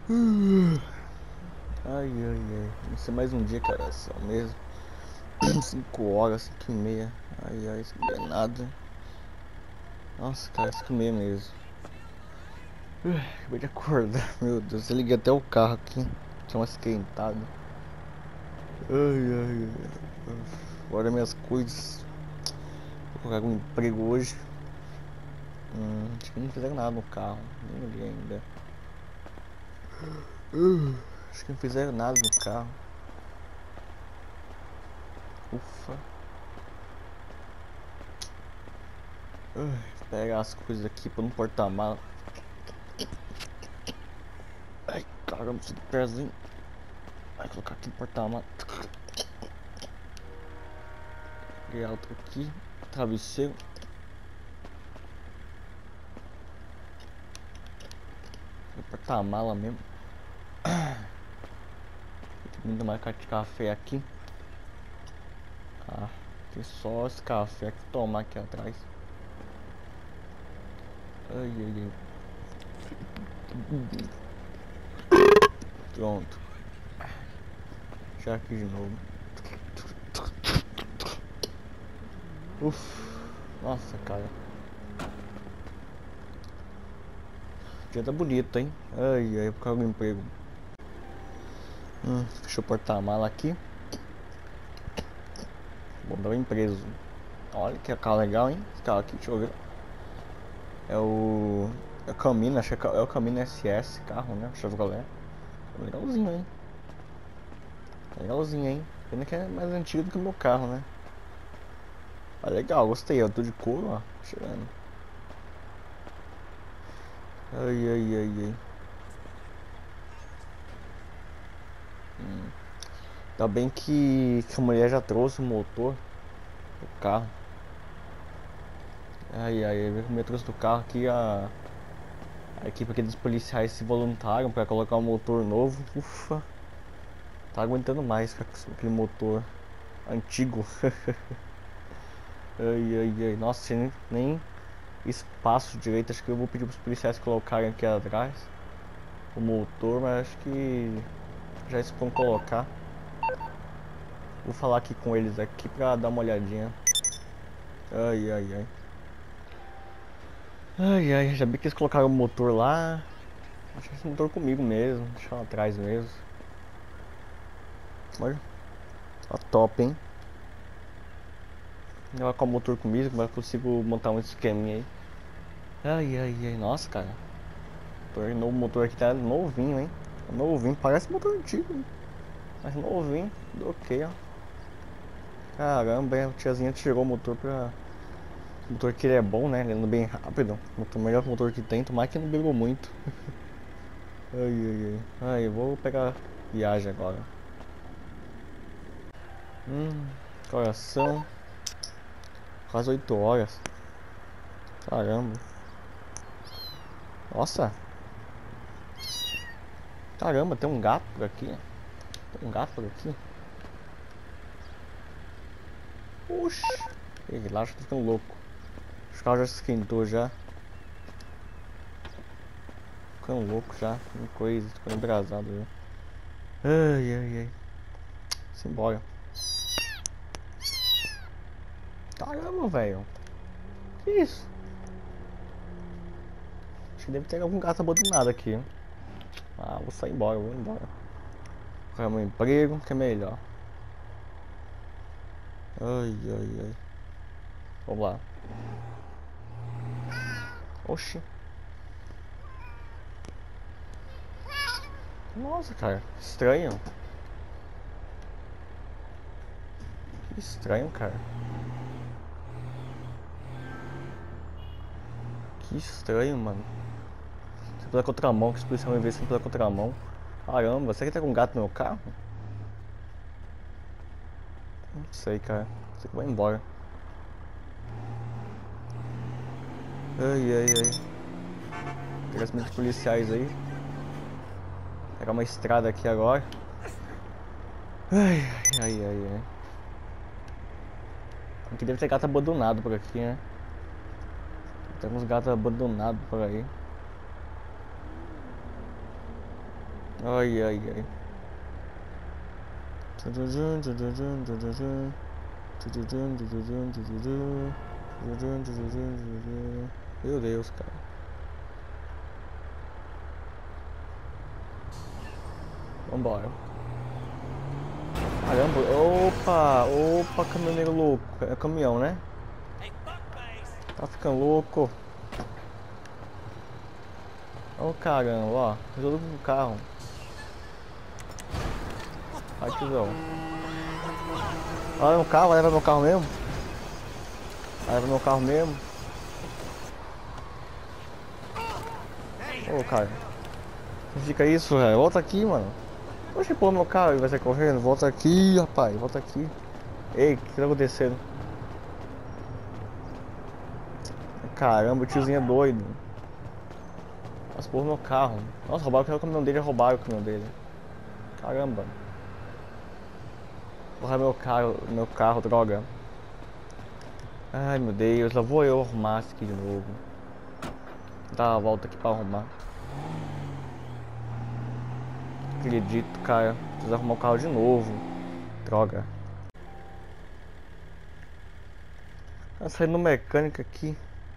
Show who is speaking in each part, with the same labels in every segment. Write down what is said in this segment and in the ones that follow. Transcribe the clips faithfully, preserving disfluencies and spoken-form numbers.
Speaker 1: Ai, ai, ai. Vai ser mais um dia, cara. Só mesmo. cinco horas, cinco e meia. Ai, ai, isso não é nada. Nossa, cara, cinco e meia mesmo. Acabei de acordar. Meu Deus, eu liguei até o carro aqui. Tinha uma esquentada. Ai, ai, ai. Agora minhas coisas. Vou colocar um emprego hoje. Hum, acho que não fizeram nada no carro. Nem olhei ainda. Uh, acho que não fizeram nada no carro. Ufa. Uh, pegar as coisas aqui para no porta-mala. Ai, caramba, esse pezinho. Vai colocar aqui no porta-mala. Pegar outro aqui. Travesseiro. No porta-mala mesmo. Tem muita marca de café aqui. Ah, tem só esse café que tomar aqui atrás. Ai, ai, ai. Pronto. Já aqui de novo. Uff. Nossa, cara. O dia tá bonito, hein? Ai, ai, por causa do emprego. Hum, deixa eu portar-mala aqui. Vou dar um emprego. Olha que carro legal, hein? Esse carro aqui, deixa eu ver. É o... É o Camino, acho que é o Camino S S carro, né? Chevrolet. Legalzinho, hein? Legalzinho, hein? Pena que é mais antigo do que o meu carro, né? Ah, legal, gostei. Eu tô de couro, ó. Cheirando. Ai, ai, ai, ai. Hum. Ainda bem que, que a mulher já trouxe o motor do carro. Ai, ai, ai. A mulher trouxe do carro aqui a... A equipe aqui dos policiais se voluntaram para colocar um motor novo. Ufa. Tá aguentando mais com aquele motor antigo. Ai, ai, ai. Nossa, sem nem espaço direito. Acho que eu vou pedir pros policiais colocarem aqui atrás o motor, mas acho que já eles vão colocar. Vou falar aqui com eles aqui pra dar uma olhadinha. Ai, ai, ai. Ai, ai, já vi que eles colocaram o motor lá. Acho que esse motor comigo mesmo, deixar lá atrás mesmo. Olha, tá top, hein? Ela com o motor comigo, mas eu consigo montar um esqueminha aí. Ai, ai, ai, nossa, cara. O novo motor aqui tá novinho, hein? Novinho, parece motor antigo, hein? Mas novinho, ok, ó. Caramba, a tiazinha tirou o motor pra... O motor que ele é bom, né? Ele anda bem rápido. O melhor motor que tem, tomara que não brigou muito. Ai, ai, ai. Ai, eu vou pegar viagem agora. Hum, coração. Quase oito horas. Caramba. Nossa. Caramba, tem um gato por aqui. Tem um gato por aqui. Oxi. Ei, relaxa, tô ficando louco. Os carros já se esquentou já. Ficando louco já. Que coisa, tô ficando embrasado já. Ai, ai, ai. Simbora. Caramba, velho. Que isso? Acho que deve ter algum gato abandonado aqui. Ah, vou sair embora, vou embora. Vou arrumar um emprego, que é melhor. Ai, ai, ai. Vamos lá. Oxi. Nossa, cara. Estranho. Que estranho, cara. Que estranho, mano. Você pela contramão, que os policiais vão ver você pela contramão. Caramba, será que tem algum gato no meu carro? Não sei, cara. Sei que vai embora. Ai, ai, ai. Pegar as minhas policiais aí. Pegar uma estrada aqui agora. Ai, ai, ai, ai. Aqui deve ter gato abandonado por aqui, né? Tem uns gatos abandonados por aí. Ai, ai, ai. Meu Deus, cara. Vambora. Caramba, opa, opa, caminhoneiro louco. É caminhão, né? Tá ficando louco. Ô caramba, ó. Resolveu com o carro. Ai, tiozão. Olha meu carro, vai levar meu carro mesmo? Vai levar meu carro mesmo? Ô, cara. Não fica isso, velho. Volta aqui, mano. Oxe, pô, meu carro vai sair correndo. Volta aqui, rapaz. Volta aqui. Ei, o que tá acontecendo? Caramba, o tiozinho é doido. Nossa, porra, meu carro. Nossa, roubaram o caminhão dele, roubaram o caminhão dele. Caramba. Porra, meu carro, meu carro, droga. Ai, meu Deus, lá vou eu arrumar isso aqui de novo. Vou dar uma volta aqui pra arrumar. Acredito, cara. Preciso arrumar o carro de novo. Droga. Tá saindo mecânica aqui.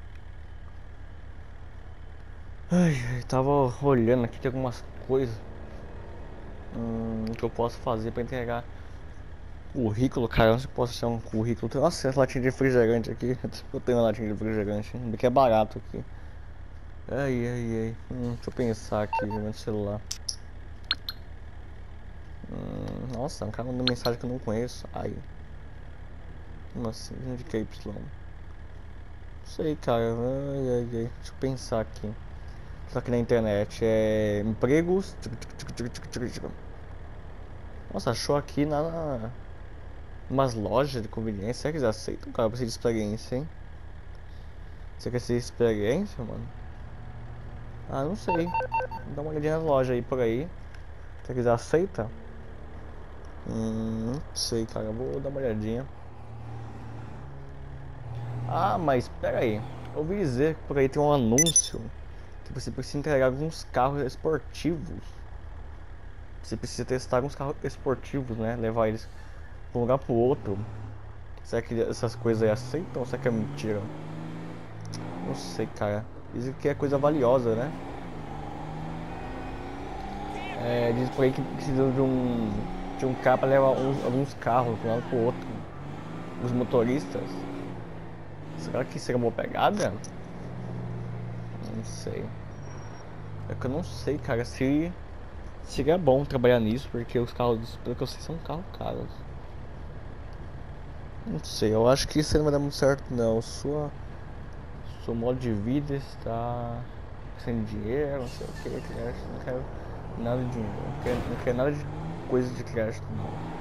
Speaker 1: Ai, ai, tava olhando aqui, tem algumas coisas hum, que eu posso fazer pra entregar currículo, cara. Eu não sei se posso achar um currículo. Nossa, essa latinha de refrigerante aqui. Eu tenho uma latinha de refrigerante, que é barato aqui. Ai, ai, ai. Hum, deixa eu pensar aqui no meu celular. Hum, nossa, um cara mandou mensagem que eu não conheço. Ai. Como assim? De que Y? Não sei, cara. Ai, ai, ai. Deixa eu pensar aqui. Só que na internet é empregos. Nossa, achou aqui na. Umas lojas de conveniência. Será que eles aceitam, cara? Pra ser de experiência, hein? Você quer ser experiência, mano? Ah, não sei. Dá uma olhadinha nas lojas aí por aí. Será que eles aceitam? Hum, não sei, cara. Eu vou dar uma olhadinha. Ah, mas pera aí. Eu ouvi dizer que por aí tem um anúncio que você precisa entregar alguns carros esportivos. Você precisa testar alguns carros esportivos, né? Levar eles de um lugar pro outro. Será que essas coisas aí aceitam ou será que é mentira? Não sei, cara. Dizem que é coisa valiosa, né? É, diz por aí que precisa de um de um cara pra levar uns, alguns carros de um lado pro outro. Os motoristas. Será que seria uma boa pegada? Não sei. É que eu não sei, cara, se seria bom trabalhar nisso, porque os carros, pelo que eu sei, são carros caros. Não sei, eu acho que isso aí não vai dar muito certo não. Sua, seu modo de vida está sem dinheiro, não sei o que, crédito, não quero nada de dinheiro, não quero, não quero nada de coisa de crédito não.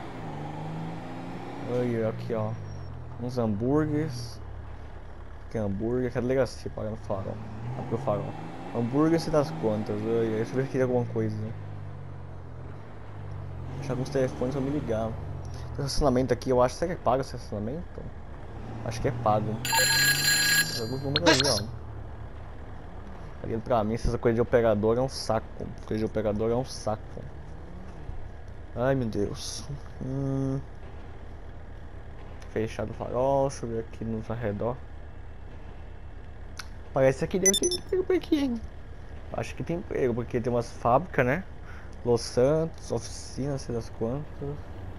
Speaker 1: Olha aqui, ó, uns hambúrgueres. Que é hambúrguer, que é delegacia, paga no farol. Abre o farol. Hambúrguer se das contas, olha, deixa eu ver se tem alguma coisa. Deixa alguns telefones pra me ligar. Tem estacionamento aqui, eu acho. Será que é pago esse estacionamento? Acho que é pago. Tem alguns números aí, ó. Ali pra mim, essa coisa de operador é um saco. Coisa de operador é um saco. Ai meu Deus. Hum. Fechado o farol, deixa eu ver aqui nos arredor. Parece que deve ter emprego por aqui, hein? Acho que tem emprego, porque tem umas fábricas, né? Los Santos, oficina, não sei das quantas.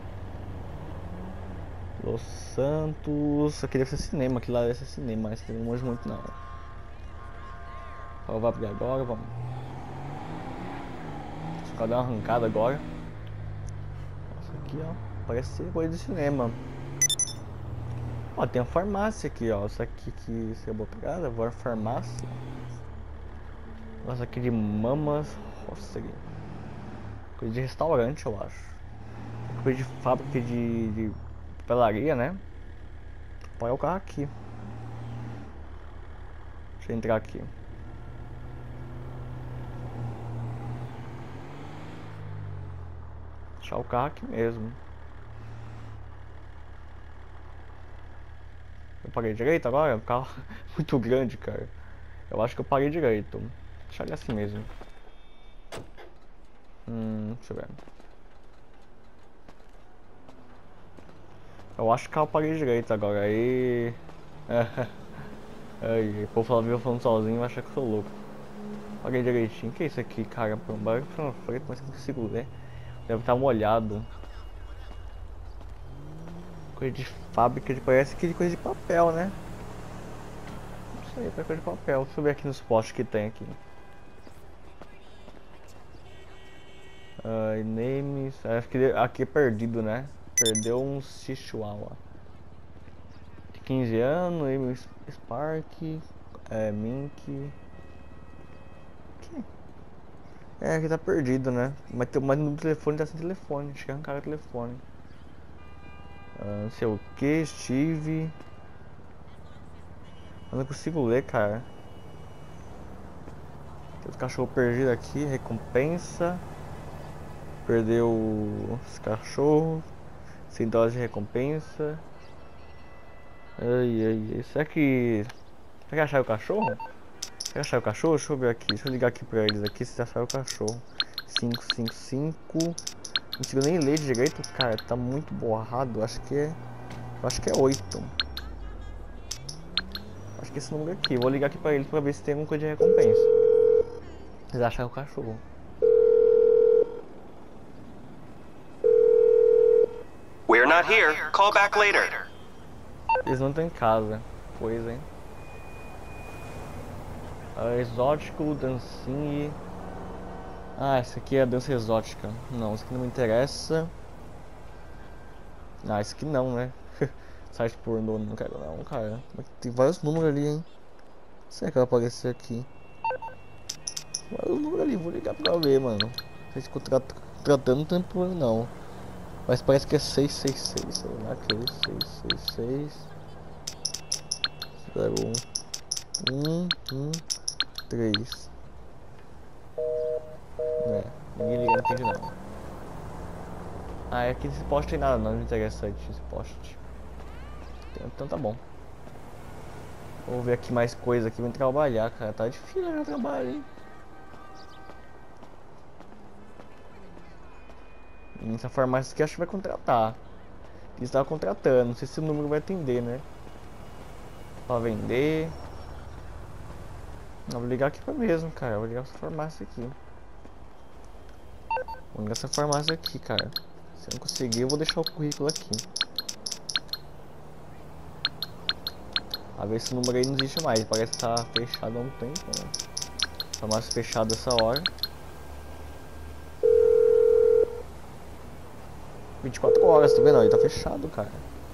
Speaker 1: Los Santos. Aqui deve ser cinema, aqui lá deve ser cinema, mas não manjo muito não. Ó, vai abrir agora, vamos. Só dar uma arrancada agora. Nossa, aqui ó, parece ser coisa de cinema. Ó, tem a farmácia aqui, ó. Isso aqui que seria boa pegada, agora farmácia. Nossa, aqui de mamas. Nossa, aqui. Coisa de restaurante, eu acho. Coisa de fábrica de, de papelaria, né? Põe o carro aqui. Deixa eu entrar aqui. Deixar o carro aqui mesmo. Eu parei direito agora? O carro é muito grande, cara. Eu acho que eu parei direito. Deixa ele assim mesmo. Hum, deixa eu ver. Eu acho que eu apaguei direito agora, aí... Aí, o povo falando, falando sozinho, vai achar que eu sou louco. Apaguei direitinho. O que é isso aqui, cara? Um barulho pra frente, mas não consigo ler. Deve estar molhado. Coisa de fábrica, de, parece que de coisa de papel, né? Não sei, parece coisa de papel. Deixa eu ver aqui nos postos que tem aqui. Uh, names... Acho que aqui é perdido, né? Perdeu um Chihuahua. quinze anos, Amy Spark, é, Mink. É, aqui tá perdido, né? Mas, tem, mas no telefone tá sem telefone, acho que arrancaram o telefone. Ah, não sei o que, Steve. Eu não consigo ler, cara. Tem os cachorros perdidos aqui, recompensa. Perdeu os cachorros. Sem dose de recompensa. Ai, ai, ai. Será que... Será que acharam o cachorro? Será que acharam o cachorro? Deixa eu ver aqui. Deixa eu ligar aqui pra eles aqui se acharam o cachorro. cinco, cinco, cinco. Não consigo nem ler direito, cara. Tá muito borrado. Acho que é... Eu acho que é oito. Acho que esse número aqui. Vou ligar aqui pra eles pra ver se tem alguma coisa de recompensa. Eles acharam o cachorro.
Speaker 2: We're not here. Call back later.
Speaker 1: Eles não estão em casa. Pois, hein. Uh, exótico, dancinha. Ah, essa aqui é a dança exótica. Não, isso aqui não me interessa. Ah, isso aqui não, né? Site pornô, não quero não, cara. Tem vários números ali, hein. Será que vai aparecer aqui? Vários números ali, vou ligar pra ver, mano. Não sei se tratando tempo não. Mas parece que é seis seis seis, sei lá que é isso, seis seis seis zero um um três. É, ninguém liga, não entende não. Ah, é que esse poste tem nada não, não é interessante esse poste. Então tá bom. Vou ver aqui mais coisa aqui, vem trabalhar, cara. Tá difícil o trabalho, hein. Essa farmácia aqui acho que vai contratar. Eles estavam contratando, não sei se o número vai atender, né? Pra vender. Não, vou ligar aqui pra mesmo, cara. Vou ligar essa farmácia aqui. Vou ligar essa farmácia aqui, cara. Se eu não conseguir, eu vou deixar o currículo aqui. A ver se o número aí não existe mais. Parece que tá fechado há um tempo, né? Farmácia fechada essa hora. vinte e quatro horas, tá vendo? Aí tá fechado, cara.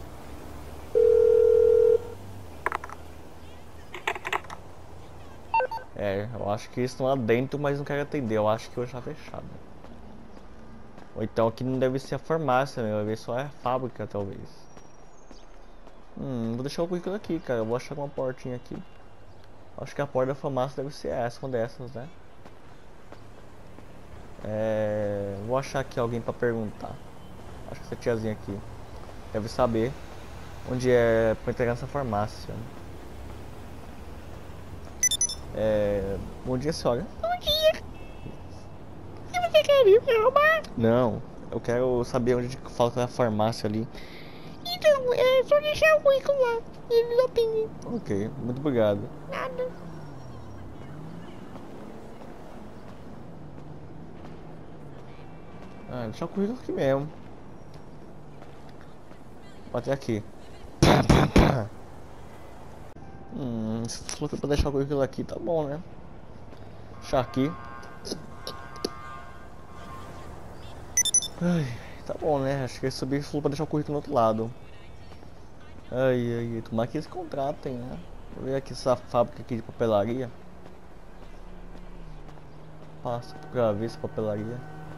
Speaker 1: É, eu acho que eles estão lá dentro, mas não querem atender. Eu acho que hoje tá fechado. Ou então aqui não deve ser a farmácia, né? Vai ver só a fábrica, talvez. Hum, vou deixar o currículo aqui, cara. Eu vou achar uma portinha aqui. Acho que a porta da farmácia deve ser essa, uma dessas, né? É... Vou achar aqui alguém pra perguntar. Acho que essa tiazinha aqui deve saber onde é pra entregar nessa farmácia. É... Bom dia, senhora.
Speaker 3: Bom dia. Se você quer ir me roubar?
Speaker 1: Não, eu quero saber onde falta a farmácia ali.
Speaker 3: Então, é só deixar o currículo lá e eles atendem.
Speaker 1: Ok, muito obrigado.
Speaker 3: Nada.
Speaker 1: Ah, deixa o currículo aqui mesmo. Bater aqui. Hum, se for pra deixar o currículo aqui, tá bom, né? Deixar aqui. Ai, tá bom, né? Acho que esse subir falou pra deixar o currículo no outro lado. Ai, ai, ai. Tomara que eles contratem, né? Vou ver aqui essa fábrica aqui de papelaria. Passa pra ver essa papelaria.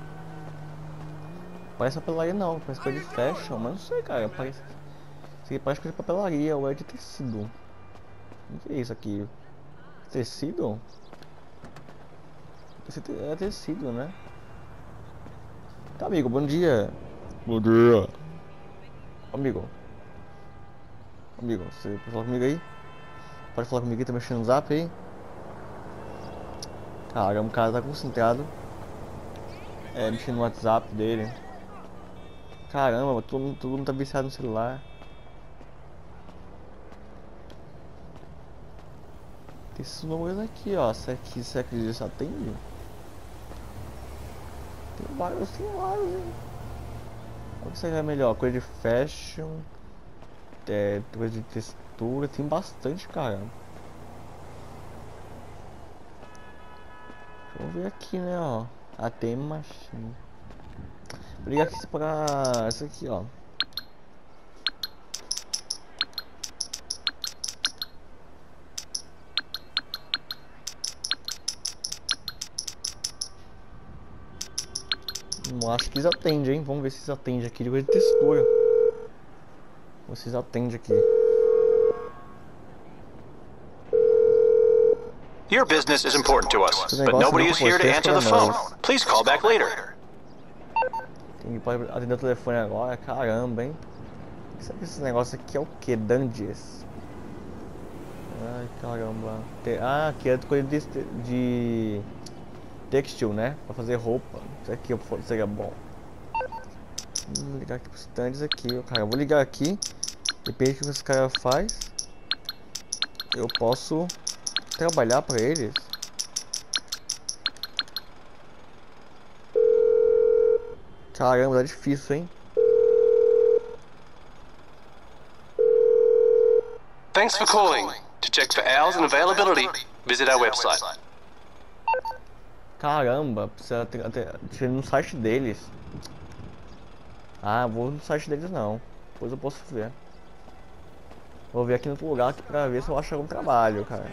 Speaker 1: Parece papelaria não, parece coisa de fashion, mas não sei, cara. Parece... Isso aqui parece coisa de papelaria ou é de tecido. O que é isso aqui? Tecido? Esse é tecido, né? Tá, amigo, bom dia. Bom dia. Amigo. Amigo, você pode falar comigo aí? Pode falar comigo aí, tá mexendo no zap aí? Cara, o cara tá concentrado. É, mexendo no WhatsApp dele. Caramba, todo mundo, todo mundo tá viciado no celular. Tem esses números aqui, ó. Será que, será que ele só atende? Tem vários, tem vários, hein? Qual que seria melhor? Coisa de fashion, é, coisa de textura, tem bastante, cara. Vamos ver aqui, né, ó. A T M Machine. Vou ligar aqui pra essa aqui, ó. Não acho que eles atendem, hein? Vamos ver se eles atendem aqui de coisa de textura. Vocês atendem aqui.
Speaker 2: Your business is important to us, but nobody is here to answer the phone. Please call back later.
Speaker 1: Tem que atender o telefone agora, caramba, hein? Será que esse negócio aqui é o que? Dungeons? Ai, caramba. Ah, aqui é coisa de, de textil, né? Pra fazer roupa. Isso aqui seria bom. Vou ligar aqui pros stands aqui, cara. Eu vou ligar aqui. Depende do que esse cara faz. Eu posso trabalhar pra eles. Caramba, tá difícil, hein?
Speaker 2: Thanks for calling. To check for hours and availability, visit our website.
Speaker 1: Caramba, precisa ter, ter no site deles. Ah, vou no site deles não. Depois eu posso ver. Vou ver aqui no outro lugar aqui pra ver se eu acho algum trabalho, cara.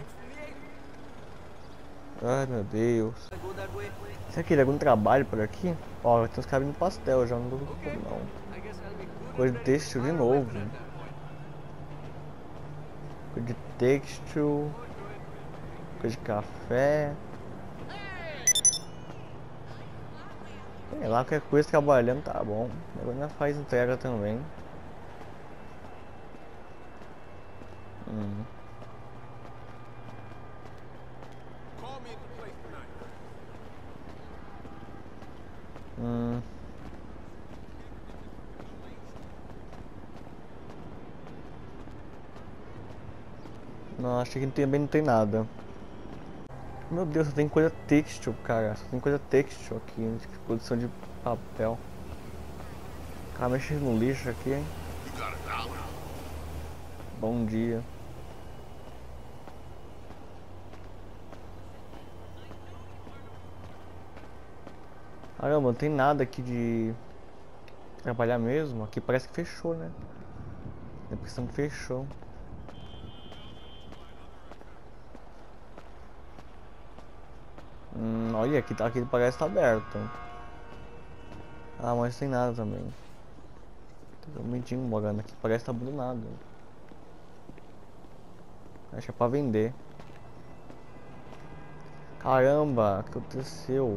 Speaker 1: Ai, meu Deus. Será que ele algum trabalho por aqui? Ó, tem uns caras no pastel já, não tô preocupado não. Coisa de textil de novo. Coisa de textil. Coisa de café. Sei lá, qualquer coisa trabalhando tá bom. Agora faz entrega também. Hum. Hum. Não, acho que também não tem nada. Meu Deus, só tem coisa textil, cara. Só tem coisa textil aqui, de produção de papel. Cara, mexendo no lixo aqui, hein? Bom dia. Caramba, não tem nada aqui de trabalhar mesmo. Aqui parece que fechou, né? A impressão que fechou. Hum, olha, aqui, tá, aqui parece que tá aberto. Ah, mas tem nada também. Tem um mendigo morando aqui, parece que tá abandonado. Acho que é pra vender. Caramba, o que aconteceu?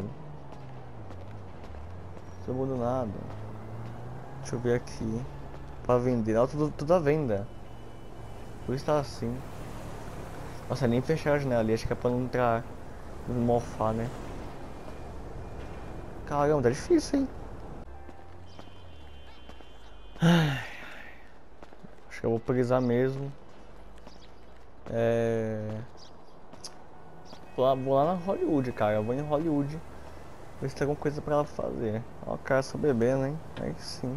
Speaker 1: Tô abandonado. Deixa eu ver aqui. Pra vender, não, tudo, tudo à venda. Por isso tá assim. Nossa, nem fechar a janela ali, acho que é pra não entrar, não mofar, né? Caramba, tá difícil, hein? Ai, acho que eu vou precisar mesmo. É... Vou lá, vou lá na Hollywood, cara. Eu vou em Hollywood. Ver se tem alguma coisa pra ela fazer. Ó, o cara só bebendo, hein? Aí sim.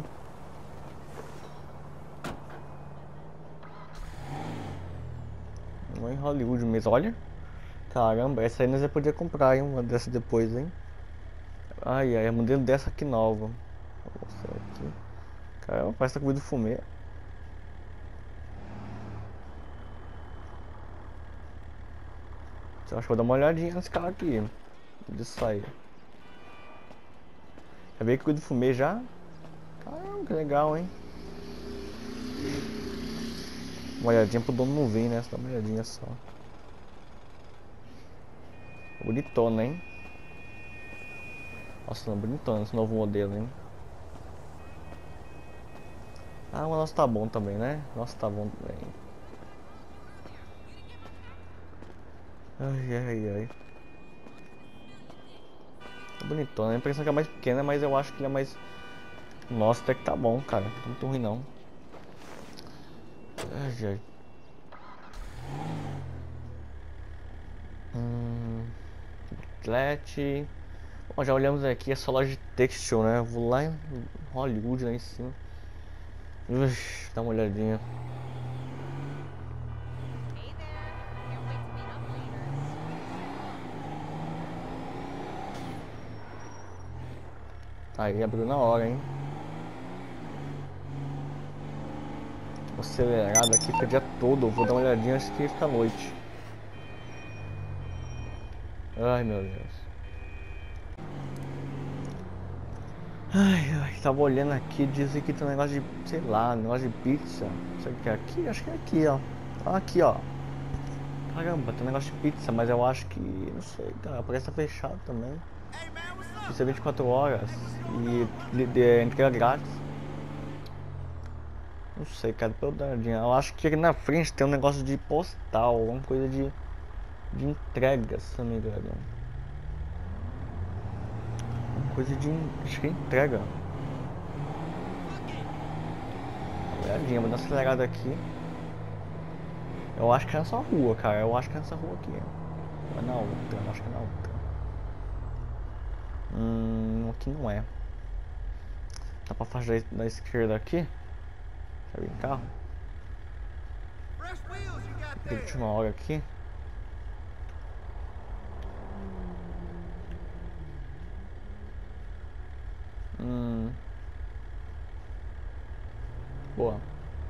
Speaker 1: Vou em Hollywood mesmo. Olha. Caramba, essa aí nós já podia comprar, hein? Uma dessa depois, hein? Ai, ai, um modelo dessa aqui nova. Nossa, aqui. Caramba, parece que tá comendo fumê. Eu acho que vou dar uma olhadinha nesse carro aqui. De sair. Já veio que cuida do fumê já? Caramba, que legal, hein? Uma olhadinha pro dono não vir, né? Só dá uma olhadinha só. Bonitona, hein? Nossa, não, bonitona esse novo modelo, hein? Ah, o nosso tá bom também, né? Nossa, tá bom também. Ai, ai, ai. É bonitona, a impressão que é mais pequena, mas eu acho que ele é mais... Nossa, até que tá bom, cara. Não tá muito ruim, não. Ai, ai. Hum... Outlet... Bom, já olhamos aqui, é só loja de textil, né? Eu vou lá em Hollywood, lá em cima. Ux, dá uma olhadinha. Aí abriu na hora, hein? Acelerado aqui, fica o dia todo. Vou dar uma olhadinha antes que fica noite. Ai, meu Deus. Ai, ai, tava olhando aqui, dizem que tem um negócio de, sei lá, um negócio de pizza. Será que é aqui? Acho que é aqui, ó. Aqui, ó. Caramba, tem um negócio de pizza, mas eu acho que, não sei, cara, parece que tá fechado também. Isso é vinte e quatro horas e de, de, entrega grátis. Não sei, cara, pelo dadinho. Eu acho que aqui na frente tem um negócio de postal, alguma coisa de, de entrega, se não me engano. Coisa de, acho que é entrega. Olhadinha, vou dar uma acelerada aqui. Eu acho que é nessa rua, cara. Eu acho que é nessa rua aqui. Ou é na outra, eu acho que é na outra. Hum, aqui não é. Tá pra faixa da esquerda aqui. Deixa eu ir em carro. Última hora aqui. Hum. Boa.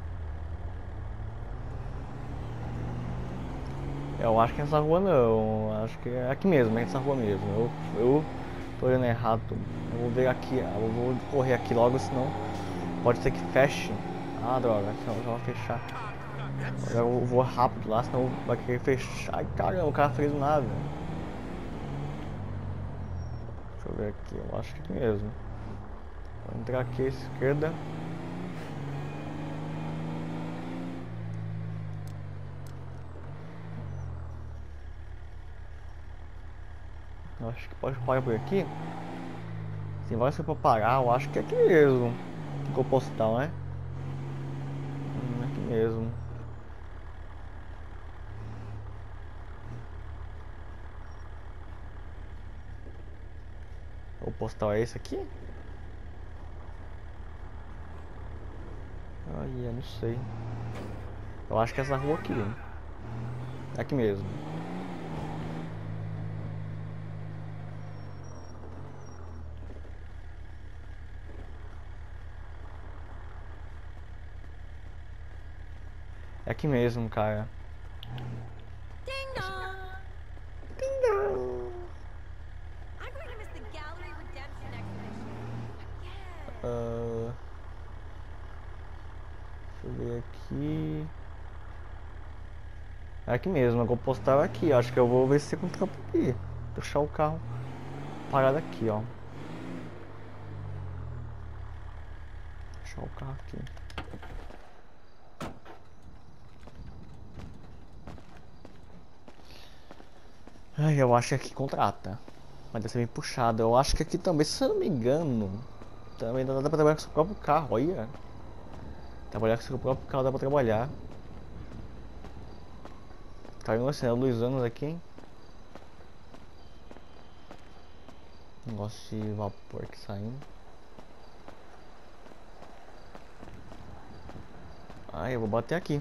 Speaker 1: Eu acho que é nessa rua não. Acho que é aqui mesmo, é nessa rua mesmo. Eu, eu tô olhando errado. Eu vou ver aqui. Eu vou correr aqui logo, senão pode ser que feche. Ah, droga, senão já vai fechar. Agora eu vou rápido lá, senão vai querer fechar. Ai, caramba, o cara fez nada. Deixa eu ver aqui. Eu acho que é aqui mesmo. Vou entrar aqui à esquerda. Eu acho que pode parar por aqui. Se vai ser pra parar, eu acho que é aqui mesmo. Ficou postal, né? Hum, é aqui mesmo. O postal é esse aqui? Ai, eu não sei. Eu acho que é essa rua aqui. É aqui mesmo. É aqui mesmo, cara.
Speaker 3: Ding dong.
Speaker 1: Ding dong.
Speaker 3: I'm going to miss the Gallery Redemption exhibition. Yeah.
Speaker 1: Uh, deixa eu ver aqui. É aqui mesmo, eu vou postar aqui. Acho que eu vou ver se eu encontro aqui. Deixar o carro parado aqui, ó. Deixar o carro aqui. Ai, eu acho que aqui contrata. Mas deve ser bem puxado. Eu acho que aqui também, se eu não me engano, também dá pra trabalhar com o seu próprio carro, olha. Trabalhar com o seu próprio carro dá pra trabalhar. Tá vendo assim, a luz anos aqui, hein? Negócio de vapor aqui saindo. Ai, eu vou bater aqui.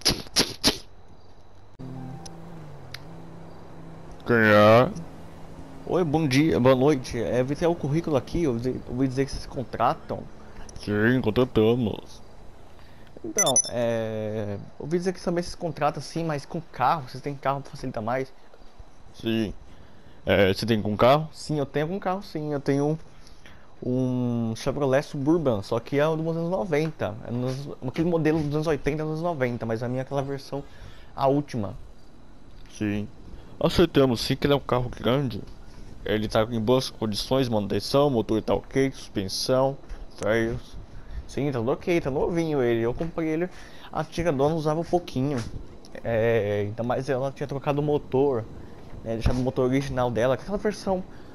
Speaker 1: Quem é? Oi, bom dia, boa noite. É, vi o currículo aqui, eu ouvi dizer que vocês contratam. Sim, contratamos. Então, é... ouvi dizer que também vocês contratam sim, mas com carro, vocês têm carro pra facilitar mais? Sim. É, você tem com carro? Sim, eu tenho com carro, sim. Eu tenho um Chevrolet Suburban, só que é dos anos noventa. É nos, aquele modelo dos anos oitenta, anos noventa, mas a minha é aquela versão, a última. Sim. Aceitamos sim que ele é um carro grande. Ele tá em boas condições, manutenção, motor tá ok, suspensão, freios. Sim, tá tudo ok, tá novinho ele. Eu comprei ele, a antiga dona usava um pouquinho. É, ainda mais ela tinha trocado o motor, né, deixado o motor original dela, aquela versão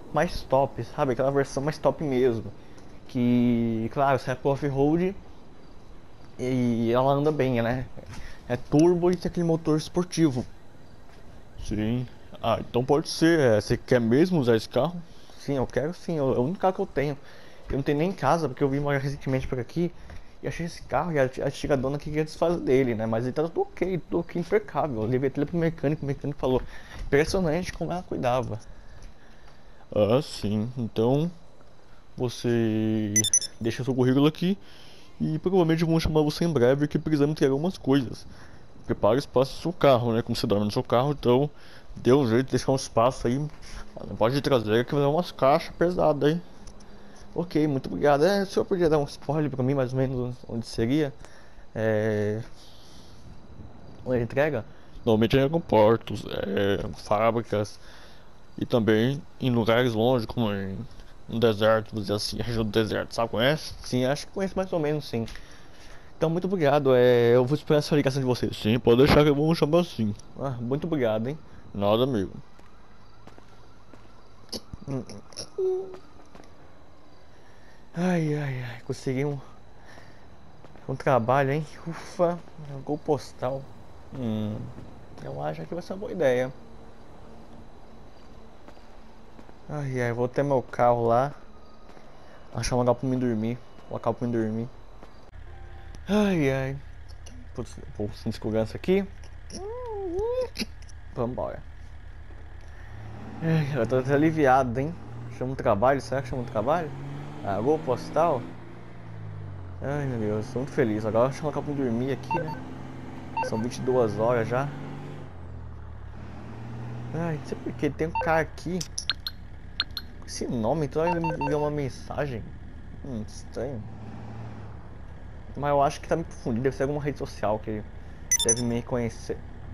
Speaker 1: mais top, sabe? Aquela versão mais top mesmo. Que, claro, você é pro off-road e ela anda bem, né? É turbo e tem aquele motor esportivo. Sim. Ah, então pode ser. É, você quer mesmo usar esse carro? Sim, eu quero sim. É o único carro que eu tenho. Eu não tenho nem em casa, porque eu vim morar recentemente por aqui e achei esse carro e a, a antiga dona que queria desfazer dele, né? Mas ele tá tudo ok, tudo ok, impecável. Eu levei ele pro mecânico, o mecânico falou, impressionante como ela cuidava. Ah, sim. Então você deixa seu currículo aqui e provavelmente vão chamar você em breve que precisamos ter algumas coisas. Prepare espaço no seu carro, né? Como você dorme no seu carro, então dê um jeito de deixar um espaço aí. Não pode trazer que vai dar umas caixas pesadas aí. Ok, muito obrigado. É, o senhor podia dar um spoiler pra mim, mais ou menos onde seria? É... Onde entrega? Normalmente é em aeroportos, é, fábricas e também em lugares longe, como em um deserto, vamos dizer assim, a região do deserto, sabe? Conhece? Sim, acho que conheço mais ou menos, sim. Então, muito obrigado. É, eu vou esperar essa ligação de vocês. Sim, pode deixar que eu vou chamar assim. Ah, muito obrigado, hein? Nada, amigo. Ai, ai, ai. Consegui um, um trabalho, hein? Ufa, gol postal. Hum, eu acho que vai ser uma boa ideia. Ai, ai, vou ter meu carro lá. Achar um lugar pra mim dormir. Um local pra mim dormir. Ai, ai. Putz, vou sem segurança aqui. Vambora. Ai, eu tô até aliviado, hein? Chama um trabalho, será que chama um trabalho? Ah, gol postal? Ai, meu Deus, tô muito feliz. Agora deixa eu colocar pra dormir aqui, né? São vinte e duas horas já. Ai, não sei porque tem um cara aqui com esse nome, então ele me enviou uma mensagem. Hum, estranho. Mas eu acho que tá me confundindo, deve ser alguma rede social que ele deve me reconhecer.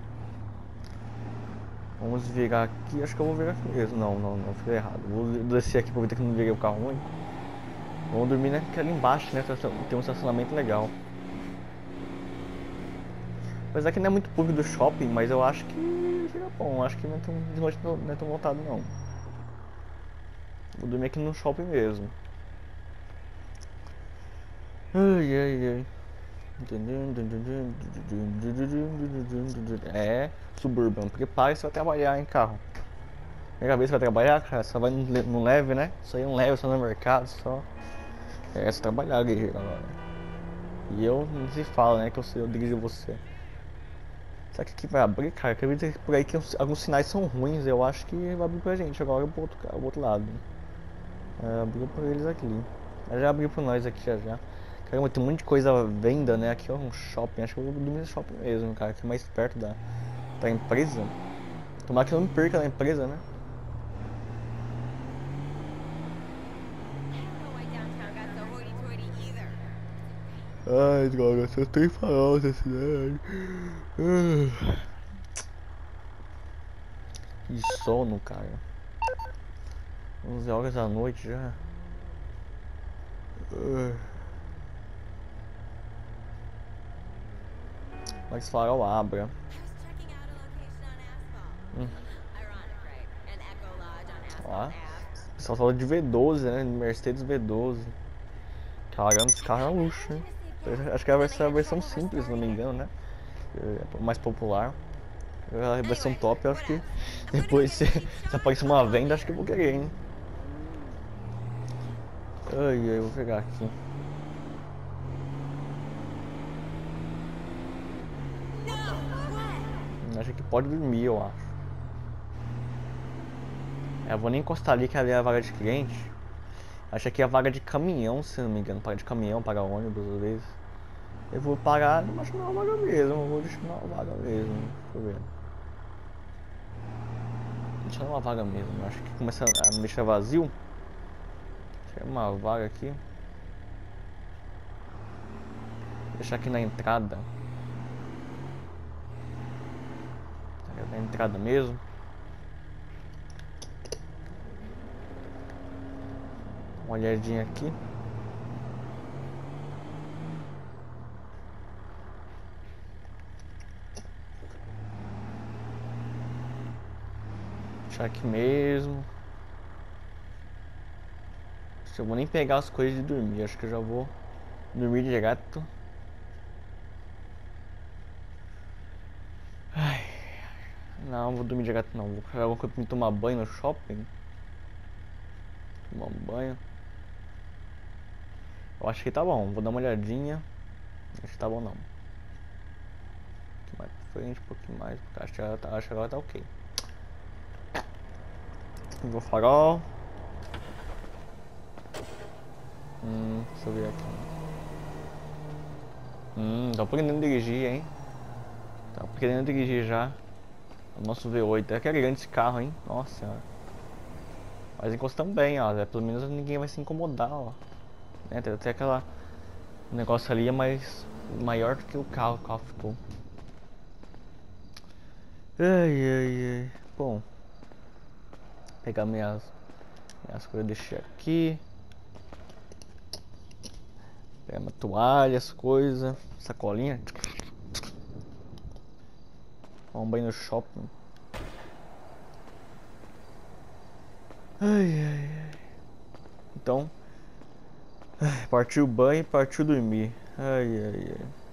Speaker 1: Vamos virar aqui, acho que eu vou virar aqui mesmo. Não, não, não, fiz errado. Vou descer aqui pra ver que não virei o carro ruim. Vamos dormir né, ali embaixo, né? Tem um estacionamento legal. Apesar que não é muito público do shopping, mas eu acho que fica bom. Acho que não é tão, não é tão montado não. Vou dormir aqui no shopping mesmo. Ai, ai, ai. É, Suburban. Prepare se vai trabalhar em carro. Primeira vez que vai trabalhar, cara, só vai no leve, né? Só ir um leve, só no mercado, só. É, só trabalhar, guerreiro, agora. E eu não se fala, né? Que eu, sei, eu dirijo você. Será que aqui vai abrir, cara? Eu acredito que por aí que alguns sinais são ruins. Eu acho que vai abrir pra gente agora pro outro, pro outro lado. É, abriu pra eles aqui. Já abriu pra nós aqui já já. Caramba, tem um monte de coisa à venda, né? Aqui é um shopping. Acho que eu vou dormir no shopping mesmo, cara. Aqui é mais perto da, da empresa. Tomara que eu não me perca na empresa, né? Ai, droga, só tem farol nessa cidade. Que sono, cara. onze horas da noite já. Mas farol abra. Hum. Ó, o pessoal fala de V doze, né? Mercedes V doze. Caramba, esse carro é um luxo, né? Acho que vai ser a versão simples, se não me engano, né? É mais popular. A versão top, eu acho que depois se, se aparecer uma venda, acho que eu vou querer, hein? Ai, ai, eu vou pegar aqui. Acho que pode dormir, eu acho. É, eu vou nem encostar ali que ali é a vaga de cliente. Acho que é a vaga de caminhão, se não me engano. Paga de caminhão, paga ônibus às vezes. Eu vou pagar, mas não é uma vaga mesmo. Eu vou deixar uma vaga mesmo. Deixa eu ver. Deixa uma vaga mesmo. Acho que começa a me deixar vazio. Deixa uma vaga aqui. Deixar aqui na entrada. Na entrada mesmo. Uma olhadinha aqui. Deixar aqui mesmo. Eu vou nem pegar as coisas de dormir. Acho que eu já vou dormir direto. Ai. Não, vou dormir direto não. Vou pegar alguma coisa pra me tomar banho no shopping. Tomar um banho. Eu acho que tá bom. Vou dar uma olhadinha. Acho que tá bom não. Um pouquinho mais pra frente, um pouquinho mais. Acho que agora tá, acho que agora tá ok. Vou farol. Hum, deixa eu ver aqui. Hum, tô aprendendo a dirigir, hein? Tá aprendendo a dirigir já. O nosso V oito. É que é grande esse carro, hein? Nossa senhora. Mas encostamos bem, ó. Pelo menos ninguém vai se incomodar, ó. É, tem até aquela... O negócio ali é mais... maior do que o carro. O carro ficou. Ai, ai, ai. Bom. Vou pegar minhas... Minhas coisas, deixar aqui. Pegar uma toalha, as coisas. Sacolinha. Tomar um banho no shopping. Ai, ai, ai. Então, partiu o banho e partiu dormir. Ai, ai, ai.